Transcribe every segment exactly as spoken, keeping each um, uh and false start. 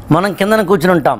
మనం కిందన కూర్చుని ఉంటాం,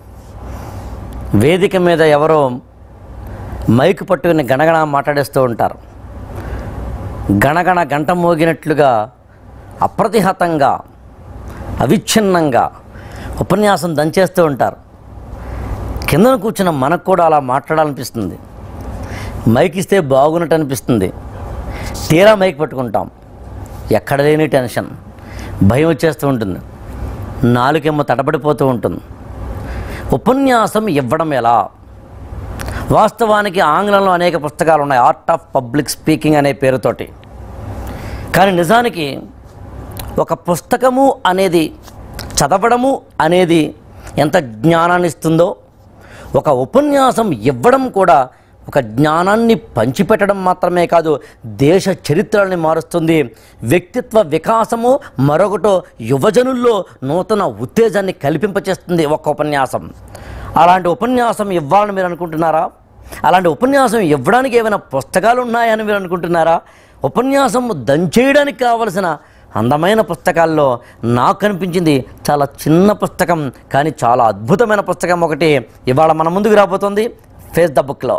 వేదిక మీద ఎవరో మైకు పట్టుకుని గణగణ మాట్లాడేస్తూ ఉంటారు. గణగణ గంట మోగినట్లుగా అప్రతిహతంగా అవిచ్ఛిన్నంగా ఉపన్యాసం దంచేస్తూ ఉంటారు. కిందన కూర్చున్న మనకు కూడా అలా మాట్లాడాలనిపిస్తుంది, మైక్ ఇస్తే బాగున్నట్టు అనిపిస్తుంది. తీరా మైక్ పట్టుకుంటాం, ఎక్కడ లేని టెన్షన్, భయం వచ్చేస్తూ ఉంటుంది, నాలుకేమో తడబడిపోతూ ఉంటుంది. ఉపన్యాసం ఇవ్వడం ఎలా? వాస్తవానికి ఆంగ్లంలో అనేక పుస్తకాలు ఉన్నాయి, ఆర్ట్ ఆఫ్ పబ్లిక్ స్పీకింగ్ అనే పేరుతోటి. కానీ నిజానికి ఒక పుస్తకము అనేది, చదవడము అనేది ఎంత జ్ఞానాన్ని ఇస్తుందో, ఒక ఉపన్యాసం ఇవ్వడం కూడా ఒక జ్ఞానాన్ని పంచిపెట్టడం మాత్రమే కాదు, దేశ చరిత్రని మారుస్తుంది. వ్యక్తిత్వ వికాసము మరొకటో యువజనుల్లో నూతన ఉత్తేజాన్ని కల్పింపచేస్తుంది ఒక ఉపన్యాసం. అలాంటి ఉపన్యాసం ఇవ్వాలని మీరు అనుకుంటున్నారా? అలాంటి ఉపన్యాసం ఇవ్వడానికి ఏమైనా పుస్తకాలు ఉన్నాయని మీరు అనుకుంటున్నారా? ఉపన్యాసం దంచేయడానికి కావలసిన అందమైన పుస్తకాల్లో నాకు కనిపించింది చాలా చిన్న పుస్తకం, కానీ చాలా అద్భుతమైన పుస్తకం ఒకటి ఇవాళ మన ముందుకు రాబోతుంది ఫేస్ ద బుక్లో.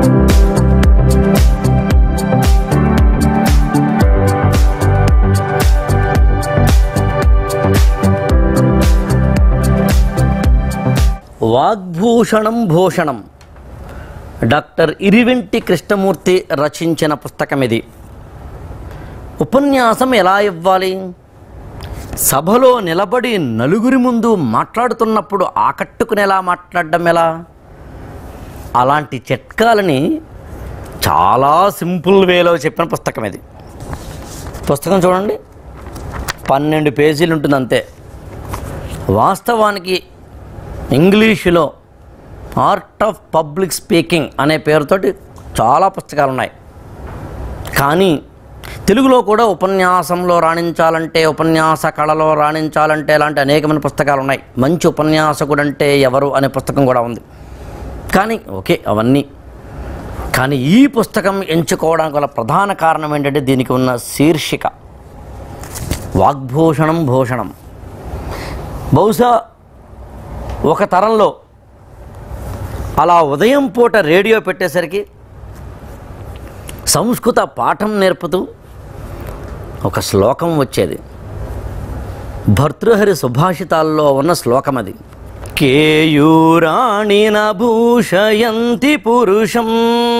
వాగ్భూషణం భూషణం, డాక్టర్ ఇరివెంటి కృష్ణమూర్తి రచించిన పుస్తకం ఇది. ఉపన్యాసం ఎలా ఇవ్వాలి? సభలో నిలబడి నలుగురి ముందు మాట్లాడుతున్నప్పుడు ఆకట్టుకునేలా మాట్లాడడం ఎలా? అలాంటి చిట్కాలని చాలా సింపుల్ వేలో చెప్పిన పుస్తకం ఇది. పుస్తకం చూడండి, పన్నెండు పేజీలు ఉంటుంది అంతే. వాస్తవానికి ఇంగ్లీషులో ఆర్ట్ ఆఫ్ పబ్లిక్ స్పీకింగ్ అనే పేరుతోటి చాలా పుస్తకాలు ఉన్నాయి. కానీ తెలుగులో కూడా ఉపన్యాసంలో రాణించాలంటే, ఉపన్యాస కళలో రాణించాలంటే ఇలాంటి అనేకమైన పుస్తకాలు ఉన్నాయి. మంచి ఉపన్యాసకుడు అంటే ఎవరు అనే పుస్తకం కూడా ఉంది. కానీ ఓకే అవన్నీ, కానీ ఈ పుస్తకం ఎంచుకోవడానికి గల ప్రధాన కారణం ఏంటంటే దీనికి ఉన్న శీర్షిక వాగ్భూషణం భూషణం. బహుశా ఒక తరంలో అలా ఉదయం పూట రేడియో పెట్టేసరికి సంస్కృత పాఠం నేర్పుతూ ఒక శ్లోకం వచ్చేది. భర్తృహరి సుభాషితాల్లో ఉన్న శ్లోకం అది. కేయూరాణి నభూషయంతి పురుషం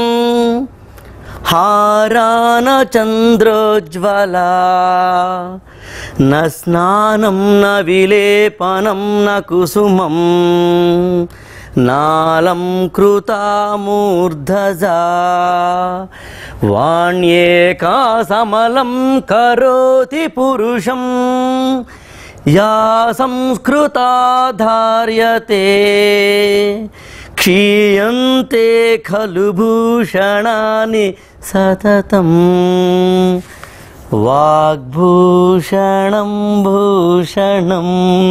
హారాన చంద్రోజ్వలా న స్నానం న విలేపనం న కుసుమం నాలం కృతామూర్ధజా వాణ్యేకా సమలం కరోతి పురుషం యా సంస్కృతా ధార్యతే క్షీయంతే ఖలు భూషణాని సతతం. వాగ్భూషణం భూషణం.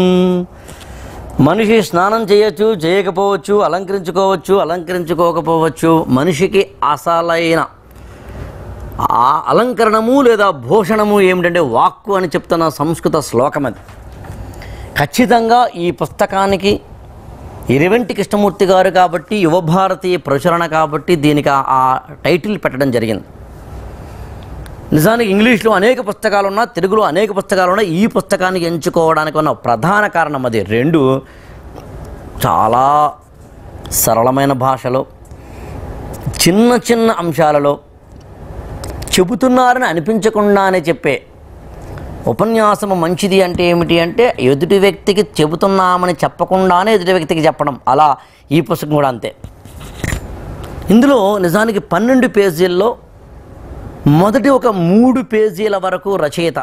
మనిషి స్నానం చేయొచ్చు, చేయకపోవచ్చు, అలంకరించుకోవచ్చు, అలంకరించుకోకపోవచ్చు. మనిషికి అసలైన ఆ అలంకరణము లేదా భూషణము ఏమిటంటే వాక్కు అని చెప్తున్న సంస్కృత శ్లోకం అది. ఖచ్చితంగా ఈ పుస్తకానికి ఇరివెంటి కృష్ణమూర్తి గారు కాబట్టి, యువభారతీయ ప్రచురణ కాబట్టి దీనికి ఆ టైటిల్ పెట్టడం జరిగింది. నిజానికి ఇంగ్లీష్లో అనేక పుస్తకాలు ఉన్నా, తెలుగులో అనేక పుస్తకాలు ఉన్నాయి. ఈ పుస్తకానికి ఎంచుకోవడానికి ఉన్న ప్రధాన కారణం అది. రెండు, చాలా సరళమైన భాషలో చిన్న చిన్న అంశాలలో చెబుతున్నారని అనిపించకుండానే చెప్పే ఉపన్యాసం మంచిది అంటే ఏమిటి అంటే ఎదుటి వ్యక్తికి చెబుతున్నామని చెప్పకుండానే ఎదుటి వ్యక్తికి చెప్పడం. అలా ఈ పుస్తకం కూడా అంతే. ఇందులో నిజానికి పన్నెండు పేజీల్లో మొదటి ఒక మూడు పేజీల వరకు రచయిత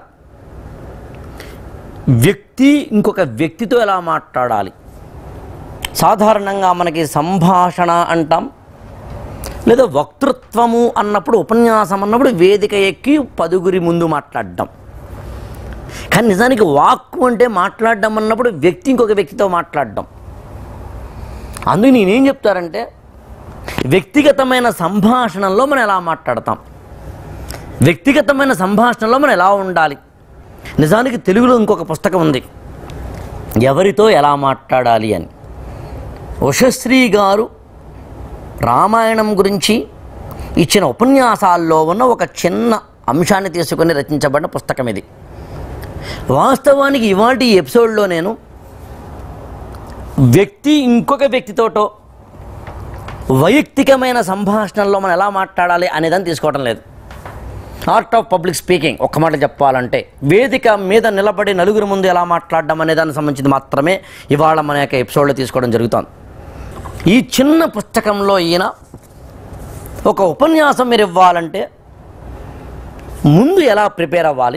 వ్యక్తి ఇంకొక వ్యక్తితో ఎలా మాట్లాడాలి. సాధారణంగా మనకి సంభాషణ అంటాం, లేదా వక్తృత్వము అన్నప్పుడు, ఉపన్యాసం అన్నప్పుడు వేదిక ఎక్కి పదుగురి ముందు మాట్లాడడం. కానీ నిజానికి వాక్కు అంటే మాట్లాడడం అన్నప్పుడు వ్యక్తి ఇంకొక వ్యక్తితో మాట్లాడడం. అందుకు నేనేం చెప్తారంటే వ్యక్తిగతమైన సంభాషణలో మనం ఎలా మాట్లాడతాం, వ్యక్తిగతమైన సంభాషణలో మనం ఎలా ఉండాలి. నిజానికి తెలుగులో ఇంకొక పుస్తకం ఉంది, ఎవరితో ఎలా మాట్లాడాలి అని. ఉషశ్రీ గారు రామాయణం గురించి ఇచ్చిన ఉపన్యాసాల్లో ఉన్న ఒక చిన్న అంశాన్ని తీసుకొని రచించబడిన పుస్తకం ఇది. వాస్తవానికి ఇవాటి ఈ ఎపిసోడ్లో నేను వ్యక్తి ఇంకొక వ్యక్తితోటో వైయక్తికమైన సంభాషణల్లో మనం ఎలా మాట్లాడాలి అనేదాన్ని తీసుకోవడం లేదు. ఆర్ట్ ఆఫ్ పబ్లిక్ స్పీకింగ్ ఒక్క మాట చెప్పాలంటే వేదిక మీద నిలబడి నలుగురు ముందు ఎలా మాట్లాడడం అనే దానికి సంబంధించి మాత్రమే ఇవాళ మన యొక్క ఎపిసోడ్లో తీసుకోవడం జరుగుతుంది. ఈ చిన్న పుస్తకంలో ఈయన ఒక ఉపన్యాసం మీరు ఇవ్వాలంటే ముందు ఎలా ప్రిపేర్ అవ్వాలి,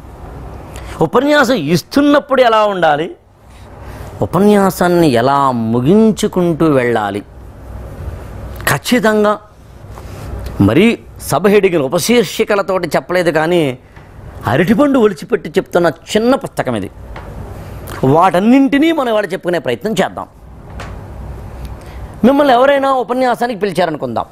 ఉపన్యాసం ఇస్తున్నప్పుడు ఎలా ఉండాలి, ఉపన్యాసాన్ని ఎలా ముగించుకుంటూ వెళ్ళాలి, ఖచ్చితంగా మరీ సభ హెడిగిన ఉపశీర్షికలతోటి చెప్పలేదు కానీ అరటిపండు ఒలిచిపెట్టి చెప్తున్న చిన్న పుస్తకం ఇది. వాటన్నింటినీ మనం వాళ్ళు చెప్పుకునే ప్రయత్నం చేద్దాం. మిమ్మల్ని ఎవరైనా ఉపన్యాసానికి పిలిచారనుకుందాం.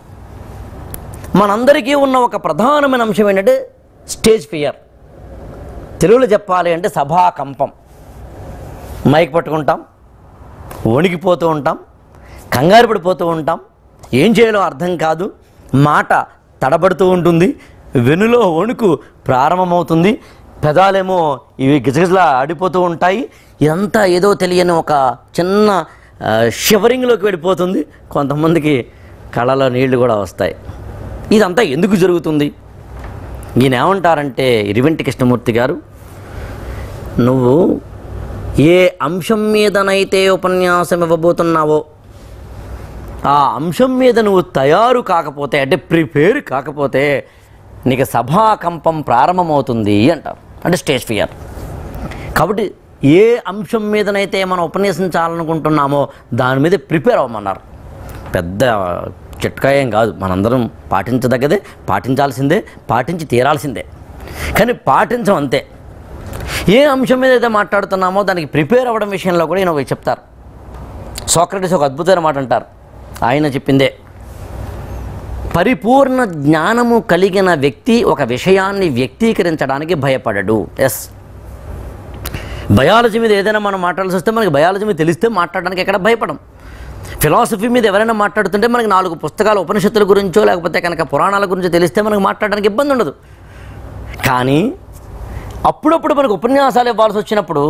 మనందరికీ ఉన్న ఒక ప్రధానమైన అంశం ఏంటంటే స్టేజ్ ఫియర్. తెలుగులో చెప్పాలి అంటే సభాకంపం. మైక్ పట్టుకుంటాం, వణికిపోతూ ఉంటాం, కంగారు పడిపోతూ ఉంటాం, ఏం చేయాలో అర్థం కాదు, మాట తడబడుతూ ఉంటుంది, వెనులో వణుకు ప్రారంభమవుతుంది, పెదాలేమో ఇవి గిజగిజలా ఆడిపోతూ ఉంటాయి. ఇదంతా ఏదో తెలియని ఒక చిన్న షివరింగ్లోకి వెళ్ళిపోతుంది. కొంతమందికి కళ్ళలో నీళ్లు కూడా వస్తాయి. ఇదంతా ఎందుకు జరుగుతుంది? ఈయన ఏమంటారంటే, ఇరివెంటి కృష్ణమూర్తి గారు, నువ్వు ఏ అంశం మీదనైతే ఉపన్యాసం ఇవ్వబోతున్నావో ఆ అంశం మీద నువ్వు తయారు కాకపోతే, అంటే ప్రిపేర్ కాకపోతే నీకు సభాకంపం ప్రారంభమవుతుంది అంటారు. అంటే స్టేజ్ ఫియర్. కాబట్టి ఏ అంశం మీదనైతే మనం ఉపన్యసించాలనుకుంటున్నామో దాని మీద ప్రిపేర్ అవ్వమన్నారు. పెద్ద చిట్కా ఏం కాదు, మనందరం పాటించదగ్గదే, పాటించాల్సిందే, పాటించి తీరాల్సిందే. కానీ పాటించం అంతే. ఏ అంశం మీద అయితే మాట్లాడుతున్నామో దానికి ప్రిపేర్ అవ్వడం విషయంలో కూడా ఈయన చెప్తారు. సోక్రటీస్ ఒక అద్భుతమైన మాట అంటారు. ఆయన చెప్పిందే, పరిపూర్ణ జ్ఞానము కలిగిన వ్యక్తి ఒక విషయాన్ని వ్యక్తీకరించడానికి భయపడడు. ఎస్, బయాలజీ మీద ఏదైనా మనం మాట్లాడాల్సి వస్తే మనకి బయాలజీ మీద తెలిస్తే మాట్లాడడానికి ఎక్కడ భయపడం. ఫిలాసఫీ మీద ఎవరైనా మాట్లాడుతుంటే మనకి నాలుగు పుస్తకాలు ఉపనిషత్తుల గురించో లేకపోతే కనుక పురాణాల గురించో తెలిస్తే మనకు మాట్లాడడానికి ఇబ్బంది ఉండదు. కానీ అప్పుడప్పుడు మనకు ఉపన్యాసాలు ఇవ్వాల్సి వచ్చినప్పుడు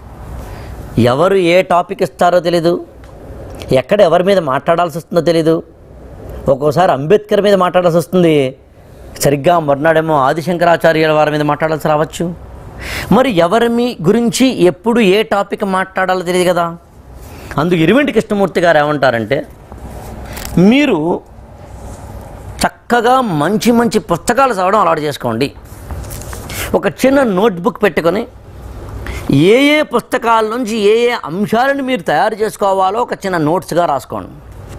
ఎవరు ఏ టాపిక్ ఇస్తారో తెలీదు, ఎక్కడ ఎవరి మీద మాట్లాడాల్సి వస్తుందో తెలీదు. ఒక్కోసారి అంబేద్కర్ మీద మాట్లాడాల్సి వస్తుంది, సరిగ్గా మర్నాడేమో ఆదిశంకరాచార్యుల వారి మీద మాట్లాడాల్సి రావచ్చు. మరి ఎవరి మీ గురించి ఎప్పుడు ఏ టాపిక్ మాట్లాడాలో తెలియదు కదా. అందుకు ఇరివెంటి కృష్ణమూర్తి గారు ఏమంటారంటే, మీరు చక్కగా మంచి మంచి పుస్తకాలు చదవడం అలవాటు చేసుకోండి. ఒక చిన్న నోట్బుక్ పెట్టుకొని ఏ ఏ పుస్తకాల నుంచి ఏ ఏ అంశాలను మీరు తయారు చేసుకోవాలో ఒక చిన్న నోట్స్గా రాసుకోండి.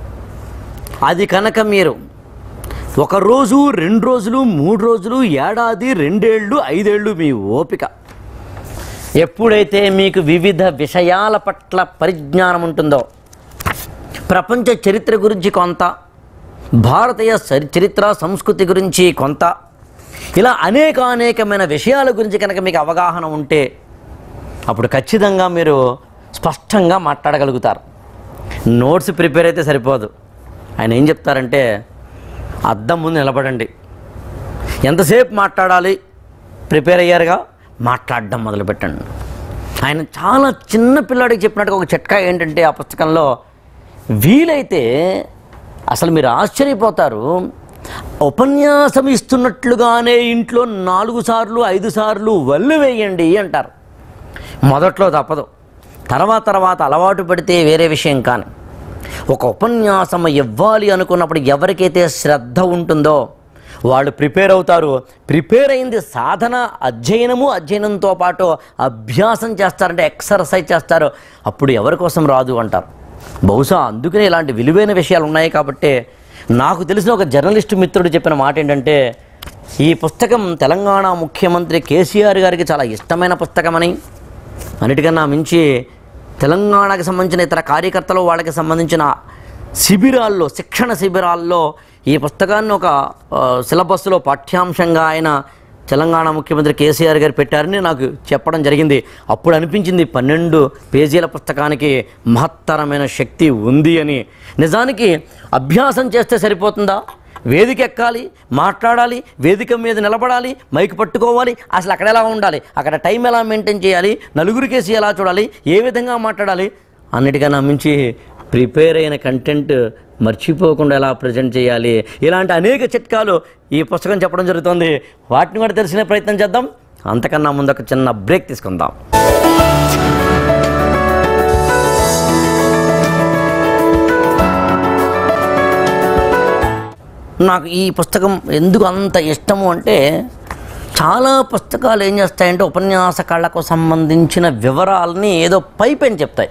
అది కనుక మీరు ఒక రోజు, రెండు రోజులు, మూడు రోజులు, ఏడాది, రెండేళ్ళు, ఐదేళ్ళు మీ ఓపిక, ఎప్పుడైతే మీకు వివిధ విషయాల పట్ల పరిజ్ఞానం ఉంటుందో, ప్రపంచ చరిత్ర గురించి కొంత, భారతీయ చరిత్ర సంస్కృతి గురించి కొంత, ఇలా అనేక అనేకమైన విషయాల గురించి కనుక మీకు అవగాహన ఉంటే అప్పుడు ఖచ్చితంగా మీరు స్పష్టంగా మాట్లాడగలుగుతారు. నోట్స్ ప్రిపేర్ అయితే సరిపోదు. ఆయన ఏం చెప్తారంటే, అద్దం ముందు నిలబడండి, ఎంతసేపు మాట్లాడాలి ప్రిపేర్ అయ్యారుగా, మాట్లాడడం మొదలుపెట్టండి. ఆయన చాలా చిన్న పిల్లాడికి చెప్పినట్టుగా ఒక చిట్కా ఏంటంటే, ఆ పుస్తకంలో వీలైతే అసలు మీరు ఆశ్చర్యపోతారు, ఉపన్యాసం ఇస్తున్నట్లుగానే ఇంట్లో నాలుగు సార్లు ఐదు సార్లు వల్లు వేయండి అంటారు. మొదట్లో తప్పదు, తర్వాత తర్వాత అలవాటు పడితే వేరే విషయం. కానీ ఒక ఉపన్యాసం ఇవ్వాలి అనుకున్నప్పుడు ఎవరికైతే శ్రద్ధ ఉంటుందో వాళ్ళు ప్రిపేర్ అవుతారు. ప్రిపేర్ అయింది సాధన, అధ్యయనము, అధ్యయనంతో పాటు అభ్యాసం చేస్తారంటే ఎక్సర్సైజ్ చేస్తారు. అప్పుడు ఎవరి కోసం రాదు అంటారు. బహుశా అందుకనే ఇలాంటి విలువైన విషయాలు ఉన్నాయి. కాబట్టి నాకు తెలిసిన ఒక జర్నలిస్టు మిత్రుడు చెప్పిన మాట ఏంటంటే, ఈ పుస్తకం తెలంగాణ ముఖ్యమంత్రి కేసీఆర్ గారికి చాలా ఇష్టమైన పుస్తకమని, అన్నిటికన్నా మించి తెలంగాణకు సంబంధించిన ఇతర కార్యకర్తలు వాళ్ళకి సంబంధించిన శిబిరాల్లో, శిక్షణ శిబిరాల్లో ఈ పుస్తకాన్ని ఒక సిలబస్లో పాఠ్యాంశంగా ఆయన తెలంగాణ ముఖ్యమంత్రి కేసీఆర్ గారు పెట్టారని నాకు చెప్పడం జరిగింది. అప్పుడు అనిపించింది పన్నెండు పేజీల పుస్తకానికి మహత్తరమైన శక్తి ఉంది అని. నిజానికి అభ్యాసం చేస్తే సరిపోతుందా? వేదిక ఎక్కాలి, మాట్లాడాలి, వేదిక మీద నిలబడాలి, మైక్ పట్టుకోవాలి, అసలు అక్కడ ఎలా ఉండాలి, అక్కడ టైం ఎలా మెయింటైన్ చేయాలి, నలుగురికేసి ఎలా చూడాలి, ఏ విధంగా మాట్లాడాలి, అన్నిటికన్నా మించి ప్రిపేర్ అయిన కంటెంట్ మర్చిపోకుండా ఎలా ప్రజెంట్ చేయాలి, ఇలాంటి అనేక చిట్కాలు ఈ పుస్తకం చెప్పడం జరుగుతుంది. వాటిని కూడా తెలిసిన ప్రయత్నం చేద్దాం. అంతకన్నా ముందు ఒక చిన్న బ్రేక్ తీసుకుందాం. నాకు ఈ పుస్తకం ఎందుకు అంత ఇష్టము అంటే, చాలా పుస్తకాలు ఏం చేస్తాయంటే ఉపన్యాసకాళ్లకు సంబంధించిన వివరాలని ఏదో పైపైన చెప్తాయి.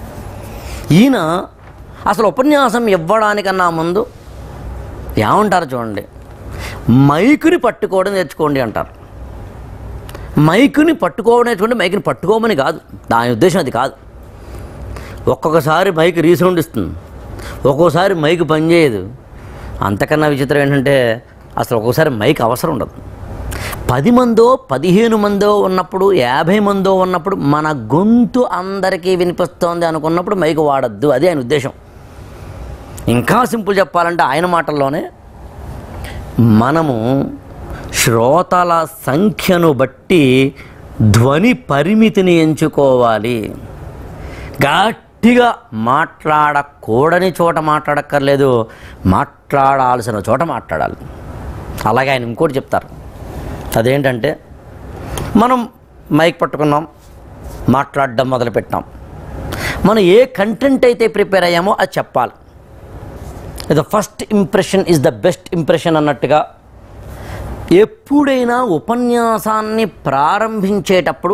ఈయన అసలు ఉపన్యాసం ఇవ్వడానికన్నా ముందు ఏమంటారు చూడండి, మైకుని పట్టుకోవడం నేర్చుకోండి అంటారు. మైకుని పట్టుకోవడం నేర్చుకోండి, మైకుని పట్టుకోమని కాదు, దాని ఉద్దేశం అది కాదు. ఒక్కొక్కసారి మైక్ రీసౌండ్ ఇస్తుంది, ఒక్కోసారి మైక్ పనిచేయదు. అంతకన్నా విచిత్రం ఏంటంటే అసలు ఒక్కోసారి మైక్ అవసరం ఉండదు. పది మందో పదిహేను మందో ఉన్నప్పుడు, యాభై మందో ఉన్నప్పుడు మన గొంతు అందరికీ వినిపిస్తోంది అనుకున్నప్పుడు మైక్ వాడద్దు, అది ఆయన ఉద్దేశం. ఇంకా సింపుల్ చెప్పాలంటే ఆయన మాటల్లోనే, మనము శ్రోతల సంఖ్యను బట్టి ధ్వని పరిమితిని ఎంచుకోవాలి. గట్టిగా మాట్లాడకూడని చోట మాట్లాడక్కర్లేదు, మాట్లాడాల్సిన చోట మాట్లాడాలి. అలాగే ఆయన ఇంకోటి చెప్తారు, అదేంటంటే మనం మైక్ పట్టుకున్నాం, మాట్లాడడం మొదలుపెట్టాం, మనం ఏ కంటెంట్ అయితే ప్రిపేర్ అయ్యామో అది చెప్పాలి. The first impression is the best impression అన్నట్టుగా ఎప్పుడైనా ఉపన్యాసాన్ని ప్రారంభించేటప్పుడు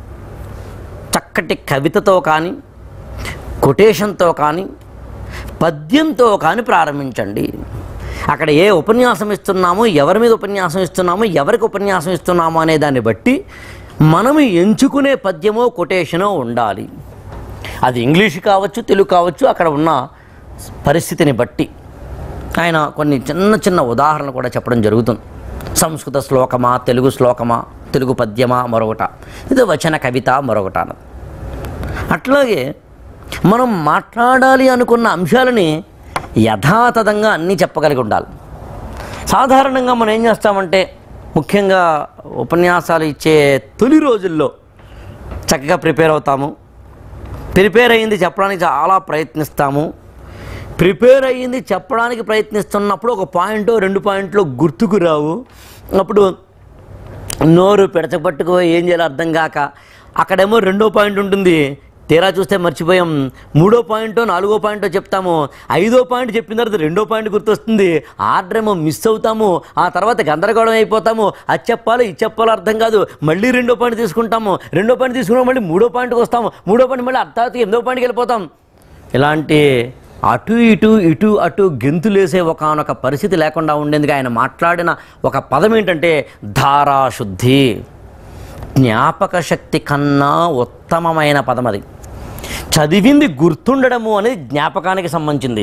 చక్కటి కవితతో కానీ, కొటేషన్తో కానీ, పద్యంతో కానీ ప్రారంభించండి. అక్కడ ఏ ఉపన్యాసం ఇస్తున్నామో, ఎవరి మీద ఉపన్యాసం ఇస్తున్నామో, ఎవరికి ఉపన్యాసం ఇస్తున్నామో అనే దాన్ని బట్టి మనము ఎంచుకునే పద్యమో కొటేషనో ఉండాలి. అది ఇంగ్లీష్ కావచ్చు, తెలుగు కావచ్చు, అక్కడ ఉన్న పరిస్థితిని బట్టి. ఆయన కొన్ని చిన్న చిన్న ఉదాహరణలు కూడా చెప్పడం జరుగుతుంది. సంస్కృత శ్లోకమా, తెలుగు శ్లోకమా, తెలుగు పద్యమా, మరొకట, ఇది వచన కవిత మరొకట. అట్లాగే మనం మాట్లాడాలి అనుకున్న అంశాలని యథాతథంగా అన్నీ చెప్పగలిగి ఉండాలి. సాధారణంగా మనం ఏం చేస్తామంటే, ముఖ్యంగా ఉపన్యాసాలు ఇచ్చే తొలి రోజుల్లో చక్కగా ప్రిపేర్ అవుతాము, ప్రిపేర్ అయ్యింది చెప్పడానికి చాలా ప్రయత్నిస్తాము. ప్రిపేర్ అయ్యింది చెప్పడానికి ప్రయత్నిస్తున్నప్పుడు ఒక పాయింట్ రెండు పాయింట్లు గుర్తుకు రావు. అప్పుడు నోరు పెడచపట్టుకుపోయి ఏం చేయాలో అర్థం కాక, అక్కడేమో రెండో పాయింట్ ఉంటుంది, తీరా చూస్తే మర్చిపోయాం. మూడో పాయింటో నాలుగో పాయింటో చెప్తాము, ఐదో పాయింట్ చెప్పిన తర్వాత రెండో పాయింట్ గుర్తొస్తుంది, ఆర్డర్ ఏమో మిస్ అవుతాము, ఆ తర్వాత గందరగోళం అయిపోతాము. అది చెప్పాలో ఇది చెప్పాలో అర్థం కాదు, మళ్ళీ రెండో పాయింట్ తీసుకుంటాము, రెండో పాయింట్ తీసుకున్నాం మళ్ళీ మూడో పాయింట్కి వస్తాము, మూడో పాయింట్ మళ్ళీ అర్థాత్ ఎనిమిదో పాయింట్కి వెళ్ళిపోతాం. ఇలాంటి అటు ఇటు ఇటు అటు గెంతులేసే ఒకనొక పరిస్థితి లేకుండా ఉండేందుకు ఆయన మాట్లాడిన ఒక పదం ఏంటంటే ధారాశుద్ధి. జ్ఞాపక శక్తి కన్నా ఉత్తమమైన పదం అది. చదివింది గుర్తుండడము అనేది జ్ఞాపకానికి సంబంధించింది.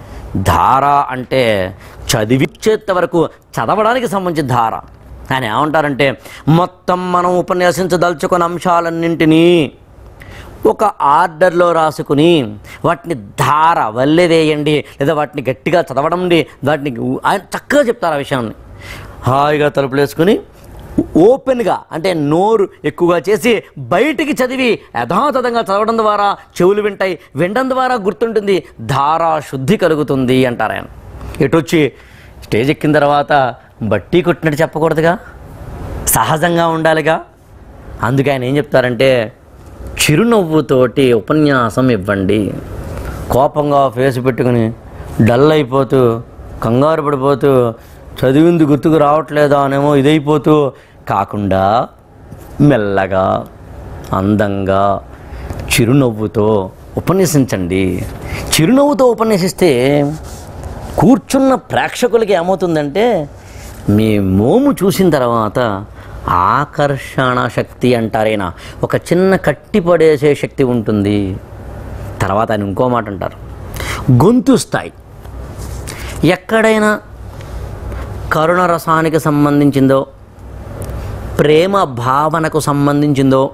ధార అంటే చదివిచ్చేంత వరకు చదవడానికి సంబంధించిన ధార. ఆయన ఏమంటారంటే, మొత్తం మనం ఉపన్యాసించదలుచుకున్న అంశాలన్నింటినీ ఒక ఆర్డర్లో రాసుకుని వాటిని ధార వల్లే వేయండి, లేదా వాటిని గట్టిగా చదవడండి, వాటిని ఆయన చక్కగా చెప్తారు ఆ విషయాన్ని. హాయిగా తలుపులు వేసుకుని ఓపెన్గా, అంటే నోరు ఎక్కువగా చేసి బయటికి చదివి యథాతథంగా చదవడం ద్వారా చెవులు వింటాయి, వినడం ద్వారా గుర్తుంటుంది, ధారా శుద్ధి కలుగుతుంది అంటారు ఆయన. ఎటొచ్చి స్టేజ్ ఎక్కిన తర్వాత బట్టి కొట్టినట్టు చెప్పకూడదుగా, సహజంగా ఉండాలిగా. అందుకే ఆయన ఏం చెప్తారంటే, చిరునవ్వుతోటి ఉపన్యాసం ఇవ్వండి. కోపంగా ఫేస్ పెట్టుకుని డల్ అయిపోతూ, కంగారు పడిపోతూ, చదివింది గుర్తుకు రావట్లేదా అనేమో ఇదైపోతూ కాకుండా మెల్లగా, అందంగా, చిరునవ్వుతో ఉపన్యసించండి. చిరునవ్వుతో ఉపన్యసిస్తే కూర్చున్న ప్రేక్షకులకి ఏమవుతుందంటే, మీ మోము చూసిన తర్వాత ఆకర్షణ శక్తి అంటారైనా ఒక చిన్న కట్టిపడేసే శక్తి ఉంటుంది. తర్వాత ఆయన ఇంకో మాట అంటారు, గొంతు స్థాయి. ఎక్కడైనా కరుణ రసానికి సంబంధించిందో, ప్రేమ భావనకు సంబంధించిందో,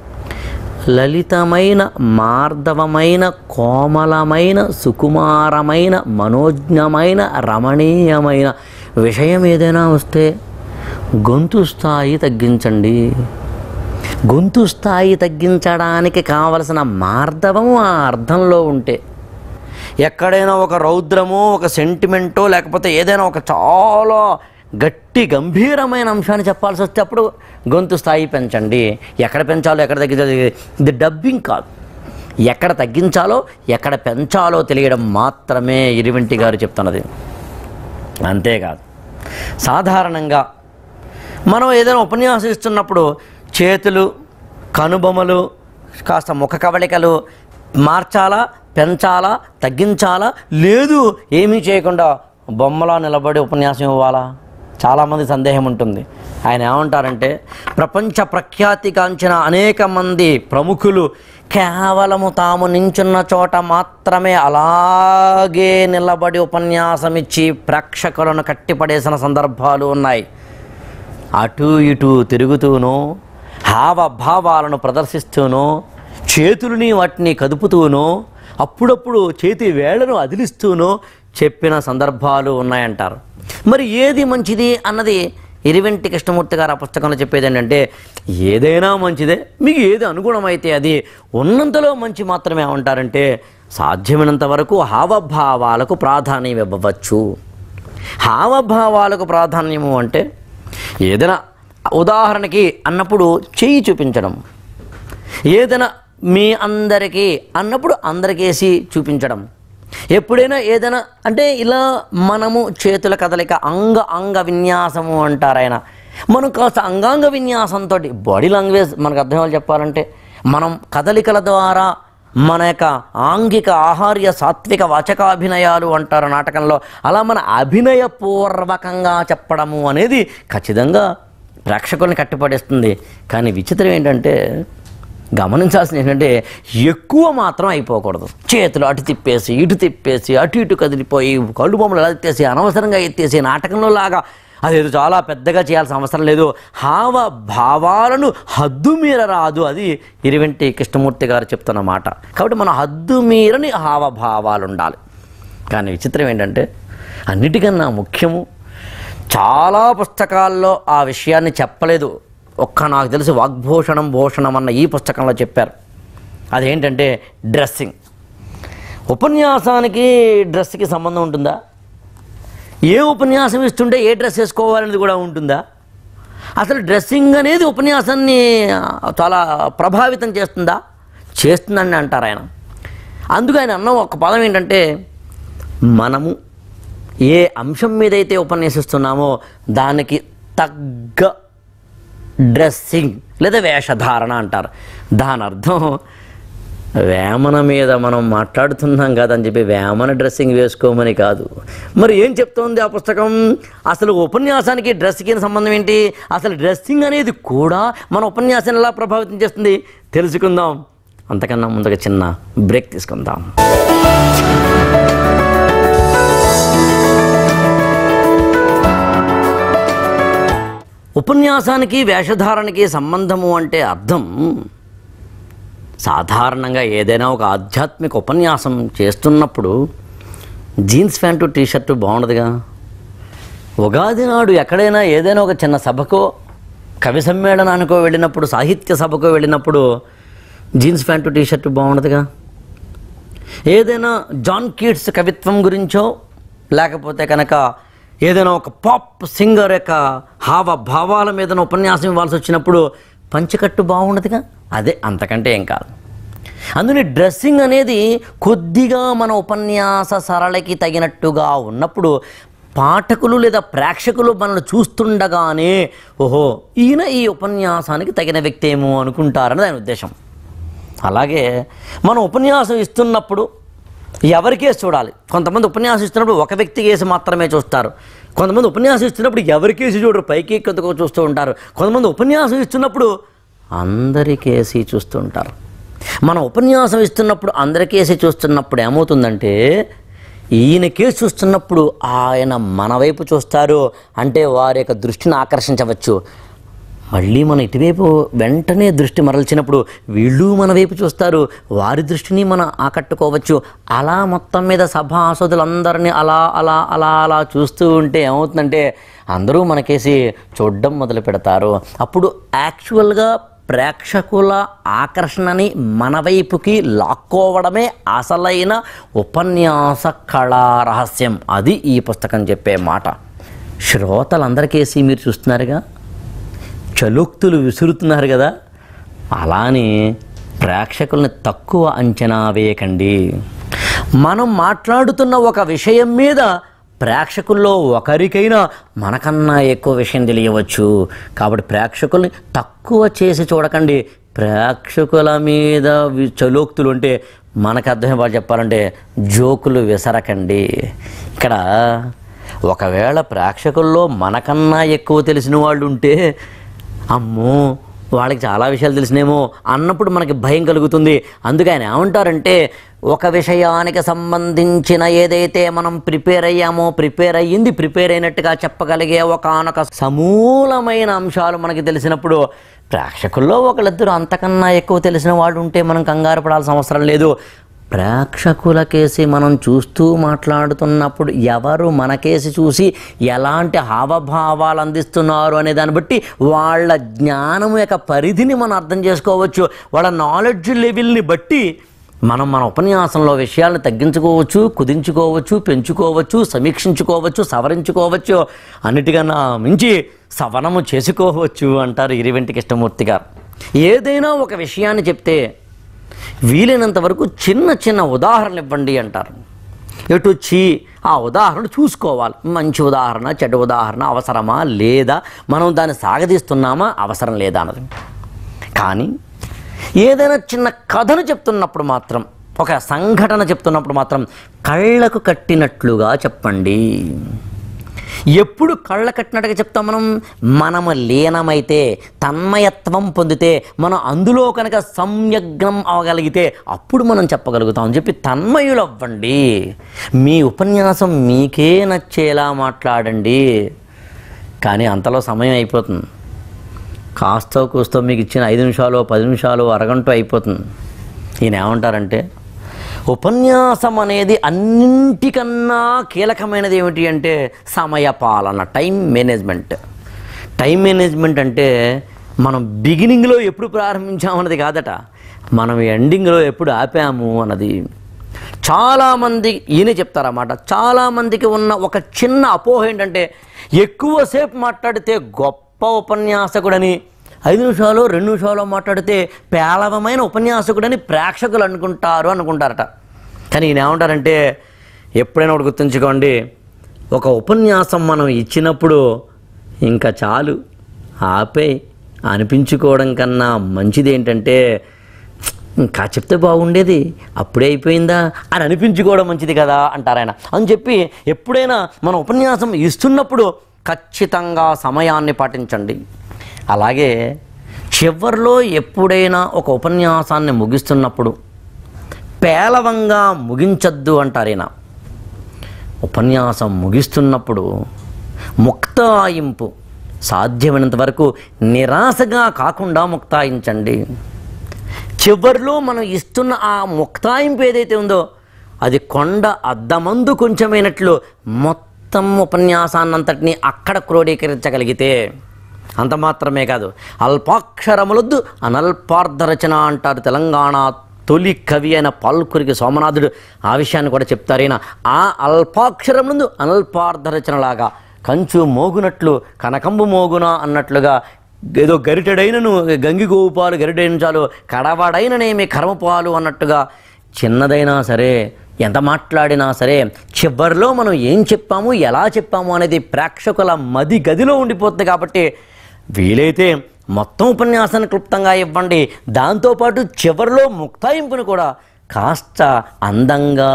లలితమైన మార్దవమైన కోమలమైన సుకుమారమైన మనోజ్ఞమైన రమణీయమైన విషయం ఏదైనా వస్తే గొంతు స్థాయి తగ్గించండి. గొంతు స్థాయి తగ్గించడానికి కావలసిన మార్దవము ఆ అర్థంలో ఉంటే, ఎక్కడైనా ఒక రౌద్రమో ఒక సెంటిమెంటో లేకపోతే ఏదైనా ఒక చాలా గట్టి గంభీరమైన అంశాన్ని చెప్పాల్సి వస్తే అప్పుడు గొంతు స్థాయి పెంచండి. ఎక్కడ పెంచాలో ఎక్కడ తగ్గించాలో ఇది డబ్బింగ్ కాదు. ఎక్కడ తగ్గించాలో ఎక్కడ పెంచాలో తెలియడం మాత్రమే ఇరువెంటి గారు చెప్తున్నది. అంతేకాదు సాధారణంగా మనం ఏదైనా ఉపన్యాసం ఇస్తున్నప్పుడు చేతులు కనుబొమలు కాస్త ముఖ కవళికలు మార్చాలా, పెంచాలా, తగ్గించాలా, లేదు ఏమీ చేయకుండా బొమ్మలా నిలబడి ఉపన్యాసం ఇవ్వాలా? చాలామంది సందేహం ఉంటుంది. ఆయన ఏమంటారంటే, ప్రపంచ ప్రఖ్యాతిగాంచిన అనేక మంది ప్రముఖులు కేవలము తాము నించున్న చోట మాత్రమే అలాగే నిలబడి ఉపన్యాసం ఇచ్చి ప్రేక్షకులను కట్టిపడేసిన సందర్భాలు ఉన్నాయి. అటు ఇటు తిరుగుతూనో, హావభావాలను ప్రదర్శిస్తూనో, చేతులని వాటిని కదుపుతూనో, అప్పుడప్పుడు చేతి వేళ్లను అదిలిస్తూనో చెప్పిన సందర్భాలు ఉన్నాయంటారు. మరి ఏది మంచిది అన్నది ఇరువెంటి కృష్ణమూర్తి గారు ఆ పుస్తకంలో చెప్పేది ఏంటంటే, ఏదైనా మంచిదే, మీకు ఏది అనుగుణమైతే అది. ఉన్నంతలో మంచి మాత్రమే ఏమంటారంటే, సాధ్యమైనంత వరకు హావభావాలకు ప్రాధాన్యం ఇవ్వవచ్చు. హావభావాలకు ప్రాధాన్యము అంటే ఏదైనా ఉదాహరణకి అన్నప్పుడు చెయ్యి చూపించడం, ఏదైనా మీ అందరికీ అన్నప్పుడు అందరికేసి చూపించడం, ఎప్పుడైనా ఏదైనా అంటే ఇలా మనము చేతుల కదలిక అంగ అంగ విన్యాసము అంటారు ఆయన. మనం కాస్త అంగాంగ విన్యాసంతో బాడీ లాంగ్వేజ్ మనకు అర్థమయ్యేలా చెప్పాలంటే, మనం కదలికల ద్వారా మన యొక్క ఆంగిక ఆహార్య సాత్విక వాచకాభినయాలు అంటారు నాటకంలో, అలా మన అభినయపూర్వకంగా చెప్పడము అనేది ఖచ్చితంగా ప్రేక్షకుల్ని కట్టిపడేస్తుంది. కానీ విచిత్రం ఏంటంటే, గమనించాల్సింది ఏంటంటే, ఎక్కువ మాత్రం అయిపోకూడదు. చేతులు అటు తిప్పేసి ఇటు తిప్పేసి అటు ఇటు కదిలిపోయి కళ్ళు బొమ్మలు ఎలా ఎత్తేసి అనవసరంగా ఎత్తేసి నాటకంలో లాగా అదేదో చాలా పెద్దగా చేయాల్సిన అవసరం లేదు. హావభావాలను హద్దు మీర రాదు, అది ఇరువెంటి కృష్ణమూర్తి గారు చెప్తున్న మాట. కాబట్టి మన హద్దు మీరని హావభావాలు ఉండాలి. కానీ విచిత్రం ఏంటంటే, అన్నిటికన్నా ముఖ్యము, చాలా పుస్తకాల్లో ఆ విషయాన్ని చెప్పలేదు. ఒక్క నాకు తెలిసి వాగ్భూషణం భూషణం అన్న ఈ పుస్తకంలో చెప్పారు. అదేంటంటే డ్రెస్సింగ్. ఉపన్యాసానికి డ్రెస్కి సంబంధం ఉంటుందా? ఏ ఉపన్యాసం ఇస్తుంటే ఏ డ్రెస్ వేసుకోవాలనేది కూడా ఉంటుందా? అసలు డ్రెస్సింగ్ అనేది ఉపన్యాసాన్ని చాలా ప్రభావితం చేస్తుందా? చేస్తుందని అంటారు ఆయన. అందుకు ఆయన అన్న ఒక పదం ఏంటంటే, మనము ఏ అంశం మీదైతే ఉపన్యసిస్తున్నామో దానికి తగ్గ డ్రెస్సింగ్ లేదా వేషధారణ అంటారు. దాని అర్థం వేమన మీద మనం మాట్లాడుతున్నాం కదని చెప్పి వేమన డ్రెస్సింగ్ వేసుకోమని కాదు. మరి ఏం చెప్తోంది ఆ పుస్తకం? అసలు ఉపన్యాసానికి డ్రెస్కి సంబంధం ఏంటి? అసలు డ్రెస్సింగ్ అనేది కూడా మన ఉపన్యాసాన్ని ఎలా ప్రభావితం చేస్తుంది తెలుసుకుందాం. అంతకన్నా ముందుగా చిన్న బ్రేక్ తీసుకుందాం. ఉపన్యాసానికి వేషధారణకి సంబంధము అంటే అర్థం, సాధారణంగా ఏదైనా ఒక ఆధ్యాత్మిక ఉపన్యాసం చేస్తున్నప్పుడు జీన్స్ ప్యాంటు టీషర్టు బాగుండదుగా. ఉగాది నాడు ఎక్కడైనా ఏదైనా ఒక చిన్న సభకో కవి సమ్మేళనానికో వెళ్ళినప్పుడు, సాహిత్య సభకో వెళ్ళినప్పుడు జీన్స్ ప్యాంటు టీషర్టు బాగుండదుగా. ఏదైనా జాన్ కీట్స్ కవిత్వం గురించో లేకపోతే కనుక ఏదైనా ఒక పాప్ సింగర్ యొక్క హావభావాల మీద ఉపన్యాసం ఇవ్వాల్సి వచ్చినప్పుడు పంచకట్టు బాగుండదుగా. అదే, అంతకంటే ఏం కాదు. అందుకని డ్రెస్సింగ్ అనేది కొద్దిగా మన ఉపన్యాస సరళకి తగినట్టుగా ఉన్నప్పుడు పాఠకులు లేదా ప్రేక్షకులు మనల్ని చూస్తుండగానే ఓహో ఈయన ఈ ఉపన్యాసానికి తగిన వ్యక్తి ఏమో అనుకుంటారని దాని ఉద్దేశం. అలాగే మనం ఉపన్యాసం ఇస్తున్నప్పుడు ఎవరికేసి చూడాలి. కొంతమంది ఉపన్యాసం ఇస్తున్నప్పుడు ఒక వ్యక్తి కేసి మాత్రమే చూస్తారు. కొంతమంది ఉపన్యాసం ఇస్తున్నప్పుడు ఎవరికేసి చూడరు, పైకి కిందకు చూస్తూ ఉంటారు. కొంతమంది ఉపన్యాసం ఇస్తున్నప్పుడు అందరికేసి చూస్తూ ఉంటారు. మనం ఉపన్యాసం ఇస్తున్నప్పుడు అందరికేసి చూస్తున్నప్పుడు ఏమవుతుందంటే, ఈయన కేసు చూస్తున్నప్పుడు ఆయన మన వైపు చూస్తారు, అంటే వారి యొక్క దృష్టిని ఆకర్షించవచ్చు. మళ్ళీ మన ఇటువైపు వెంటనే దృష్టి మరల్చినప్పుడు వీళ్ళు మన వైపు చూస్తారు, వారి దృష్టిని మనం ఆకట్టుకోవచ్చు. అలా మొత్తం మీద సభాసదులందరినీ అలా అలా అలా అలా చూస్తూ ఉంటే ఏమవుతుందంటే అందరూ మనకేసి చూడడం మొదలు పెడతారు. అప్పుడు యాక్చువల్గా ప్రేక్షకుల ఆకర్షణని మన వైపుకి లాక్కోవడమే అసలైన ఉపన్యాస కళా రహస్యం. అది ఈ పుస్తకం చెప్పే మాట. శ్రోతలందరికేసి మీరు చూస్తున్నారుగా, చలోక్తులు విసురుతున్నారు కదా, అలానే ప్రేక్షకుల్ని తక్కువ అంచనా వేయకండి. మనం మాట్లాడుతున్న ఒక విషయం మీద ప్రేక్షకుల్లో ఒకరికైనా మనకన్నా ఎక్కువ విషయం తెలియవచ్చు. కాబట్టి ప్రేక్షకుల్ని తక్కువ చేసి చూడకండి. ప్రేక్షకుల మీద చలోక్తులు అంటే మనకు అర్థం వాళ్ళు చెప్పాలంటే జోకులు విసరకండి. ఇక్కడ ఒకవేళ ప్రేక్షకుల్లో మనకన్నా ఎక్కువ తెలిసిన వాళ్ళు ఉంటే అమ్మో వాళ్ళకి చాలా విషయాలు తెలిసినేమో అన్నప్పుడు మనకి భయం కలుగుతుంది. అందుకే ఆయన ఏమంటారంటే ఒక విషయానికి సంబంధించిన ఏదైతే మనం ప్రిపేర్ అయ్యామో, ప్రిపేర్ అయ్యింది ప్రిపేర్ అయినట్టుగా చెప్పగలిగే ఒకానొక సమూలమైన అంశాలు మనకి తెలిసినప్పుడు ప్రేక్షకుల్లో ఒకళ్ళిద్దరు అంతకన్నా ఎక్కువ తెలిసిన వాళ్ళు ఉంటే మనం కంగారు పడాల్సిన అవసరం లేదు. ప్రేక్షకులకేసి మనం చూస్తూ మాట్లాడుతున్నప్పుడు ఎవరు మనకేసి చూసి ఎలాంటి హావభావాలు అందిస్తున్నారు అనే దాన్ని బట్టి వాళ్ళ జ్ఞానం యొక్క పరిధిని మనం అర్థం చేసుకోవచ్చు. వాళ్ళ నాలెడ్జ్ లెవెల్ని బట్టి మనం మన ఉపన్యాసంలో విషయాలను తగ్గించుకోవచ్చు, కుదించుకోవచ్చు, పెంచుకోవచ్చు, సమీక్షించుకోవచ్చు, సవరించుకోవచ్చు, అన్నిటికన్నా మించి సవనము చేసుకోవచ్చు అంటారు ఇరివెంటి కృష్ణమూర్తి గారు. ఏదైనా ఒక విషయాన్ని చెప్తే వీలైనంత వరకు చిన్న చిన్న ఉదాహరణలు ఇవ్వండి అంటారు. ఎటు వచ్చి ఆ ఉదాహరణ చూసుకోవాలి. మంచి ఉదాహరణ, చెడ్డ ఉదాహరణ అవసరమా లేదా, మనం దాన్ని సాగదీస్తున్నామా, అవసరం లేదా అన్నది. కానీ ఏదైనా చిన్న కథను చెప్తున్నప్పుడు మాత్రం, ఒక సంఘటన చెప్తున్నప్పుడు మాత్రం కళ్ళకు కట్టినట్లుగా చెప్పండి. ఎప్పుడు కళ్ళ కట్టినట్టుగా చెప్తాం మనం? మనము లీనమైతే, తన్మయత్వం పొందితే, మనం అందులో కనుక సంయగ్నం అవ్వగలిగితే అప్పుడు మనం చెప్పగలుగుతాం అని చెప్పి తన్మయులు అవ్వండి. మీ ఉపన్యాసం మీకే నచ్చేలా మాట్లాడండి. కానీ అంతలో సమయం అయిపోతుంది. కాస్తో కూస్తో మీకు ఇచ్చిన ఐదు నిమిషాలు పది నిమిషాలు అరగంట అయిపోతుంది. ఈయన ఏమంటారంటే ఉపన్యాసం అనేది అన్నింటికన్నా కీలకమైనది ఏమిటి అంటే సమయపాలన, టైం మేనేజ్మెంట్. టైం మేనేజ్మెంట్ అంటే మనం బిగినింగ్లో ఎప్పుడు ప్రారంభించామన్నది కాదట, మనం ఎండింగ్లో ఎప్పుడు ఆపాము అన్నది. చాలామంది ఈయన చెప్తారన్నమాట. చాలామందికి ఉన్న ఒక చిన్న అపోహ ఏంటంటే ఎక్కువసేపు మాట్లాడితే గొప్ప ఉపన్యాసకుడని, ఐదు నిమిషాలు రెండు నిమిషాలు మాట్లాడితే పేలవమైన ఉపన్యాసకుడని ప్రేక్షకులు అనుకుంటారు అనుకుంటారట. కానీ ఈయన ఏమంటారంటే ఎప్పుడైనా ఒకటి గుర్తుంచుకోండి, ఒక ఉపన్యాసం మనం ఇచ్చినప్పుడు ఇంకా చాలు ఆపే అనిపించుకోవడం కన్నా మంచిది ఏంటంటే ఇంకా చెప్తే బాగుండేది, అప్పుడే అయిపోయిందా అని అనిపించుకోవడం మంచిది కదా అంటారు ఆయన. అని చెప్పి ఎప్పుడైనా మన ఉపన్యాసం ఇస్తున్నప్పుడు ఖచ్చితంగా సమయాన్ని పాటించండి. అలాగే చివరిలో ఎప్పుడైనా ఒక ఉపన్యాసాన్ని ముగిస్తున్నప్పుడు పేలవంగా ముగించద్దు అంటారు ఈయన. ఉపన్యాసం ముగిస్తున్నప్పుడు ముక్తాయింపు, సాధ్యమైనంత వరకు నిరాశగా కాకుండా ముక్తాయించండి. చివరిలో మనం ఇస్తున్న ఆ ముక్తాయింపు ఏదైతే ఉందో అది కొండ అద్దమందు కొంచెమైనట్లు మొత్తం ఉపన్యాసాన్నంతటినీ అక్కడ క్రోడీకరించగలిగితే అంత మాత్రమే కాదు, అల్పాక్షరములొద్దు అనల్పార్థ రచన అంటారు తెలంగాణ తొలి కవి అయిన పాల్కురికి సోమనాథుడు. ఆ విషయాన్ని కూడా చెప్తారు ఈయన. ఆ అల్పాక్షరం ముందు అనల్పార్థ రచనలాగా కంచు మోగునట్లు కనకంబు మోగున అన్నట్లుగా ఏదో గరిటెడైనను గంగి గోవు పాలు గరిటెైన చాలు, కడవాడైననేమి కర్మపాలు అన్నట్టుగా చిన్నదైనా సరే, ఎంత మాట్లాడినా సరే చివరిలో మనం ఏం చెప్పాము, ఎలా చెప్పాము అనేది ప్రేక్షకుల మది గదిలో ఉండిపోతుంది. కాబట్టి వీలైతే మొత్తం ఉపన్యాసాన్ని క్లుప్తంగా ఇవ్వండి. దాంతోపాటు చివరిలో ముక్తాయింపును కూడా కాస్త అందంగా,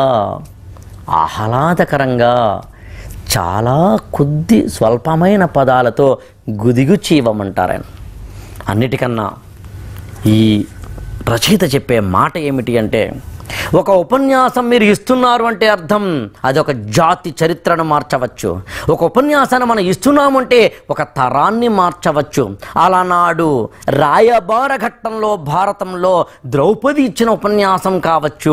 ఆహ్లాదకరంగా, చాలా కొద్ది స్వల్పమైన పదాలతో గుదిగుచ్చి ఇవ్వమంటారు ఆయన. అన్నిటికన్నా ఈ రచయిత చెప్పే మాట ఏమిటి అంటే ఒక ఉపన్యాసం మీరు ఇస్తున్నారు అంటే అర్థం అది ఒక జాతి చరిత్రను మార్చవచ్చు. ఒక ఉపన్యాసాన్ని మనం ఇస్తున్నామంటే ఒక తరాన్ని మార్చవచ్చు. అలానాడు రాయబార ఘట్టంలో భారతంలో ద్రౌపది ఇచ్చిన ఉపన్యాసం కావచ్చు,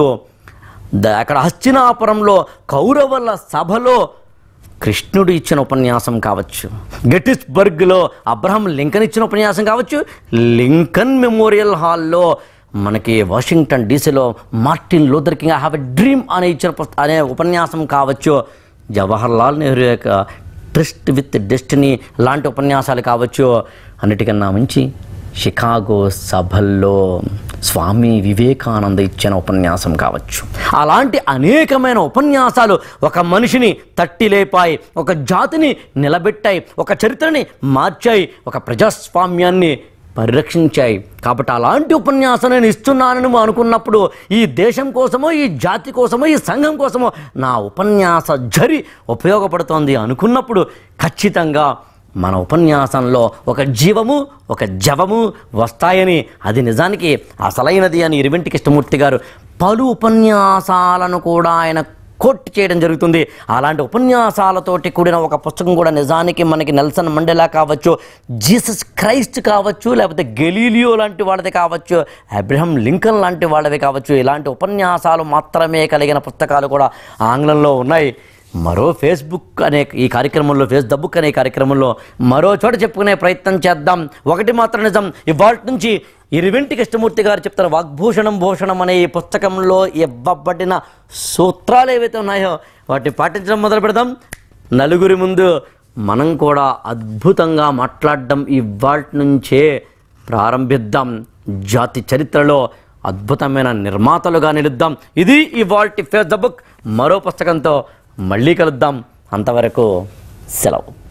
అక్కడ హస్తినాపురంలో కౌరవుల సభలో కృష్ణుడు ఇచ్చిన ఉపన్యాసం కావచ్చు, గెటిస్బర్గ్లో అబ్రహం లింకన్ ఇచ్చిన ఉపన్యాసం కావచ్చు, లింకన్ మెమోరియల్ హాల్లో మనకి వాషింగ్టన్ డీసీలో Martin Luther King I have a dream అనే ఇచ్చిన అనే ఉపన్యాసం కావచ్చు, జవహర్లాల్ నెహ్రూ యొక్క ట్రస్ట్ విత్ డెస్టినీ లాంటి ఉపన్యాసాలు కావచ్చు, అన్నిటికన్నా మంచి షికాగో సభల్లో స్వామి వివేకానంద ఇచ్చిన ఉపన్యాసం కావచ్చు. అలాంటి అనేకమైన ఉపన్యాసాలు ఒక మనిషిని తట్టి లేపాయి, ఒక జాతిని నిలబెట్టాయి, ఒక చరిత్రని మార్చాయి, ఒక ప్రజాస్వామ్యాన్ని పరిరక్షించాయి. కాబట్టి అలాంటి ఉపన్యాసం నేను ఇస్తున్నానని అనుకున్నప్పుడు ఈ దేశం కోసమో, ఈ జాతి కోసమో, ఈ సంఘం కోసమో నా ఉపన్యాస జరి ఉపయోగపడుతోంది అనుకున్నప్పుడు ఖచ్చితంగా మన ఉపన్యాసంలో ఒక జీవము, ఒక జవము వస్తాయని, అది నిజానికి అసలైనది అని ఇరువెంటి కృష్ణమూర్తి గారు పలు ఉపన్యాసాలను కూడా ఆయన కోట్ చేయడం జరుగుతుంది. అలాంటి ఉపన్యాసాలతోటి కూడిన ఒక పుస్తకం కూడా నిజానికి మనకి నెల్సన్ మండేలా కావచ్చు, జీసస్ క్రైస్ట్ కావచ్చు, లేకపోతే గెలీలియో లాంటి వాళ్ళది కావచ్చు, అబ్రహం లింకన్ లాంటి వాళ్ళవి కావచ్చు, ఇలాంటి ఉపన్యాసాలు మాత్రమే కలిగిన పుస్తకాలు కూడా ఆంగ్లంలో ఉన్నాయి. మరో ఫేస్బుక్ అనే ఈ కార్యక్రమంలో, ఫేస్ ద బుక్ అనే కార్యక్రమంలో మరో చోట చెప్పుకునే ప్రయత్నం చేద్దాం. ఒకటి మాత్రం నిజం, ఇవాళ నుంచి ఇరువెంటి కృష్ణమూర్తి గారు చెప్తారు వాగ్భూషణం భూషణం అనే ఈ పుస్తకంలో ఇవ్వబడిన సూత్రాలు ఏవైతే ఉన్నాయో వాటిని పాటించడం మొదలు పెడదాం. నలుగురి ముందు మనం కూడా అద్భుతంగా మాట్లాడడం ఇవాళ నుంచే ప్రారంభిద్దాం. జాతి చరిత్రలో అద్భుతమైన నిర్మాతలుగా నిలుద్దాం. ఇది ఇవాళ ఫేస్ ద బుక్. మరో పుస్తకంతో మళ్ళీ కలుద్దాం. అంతవరకు సెలవు.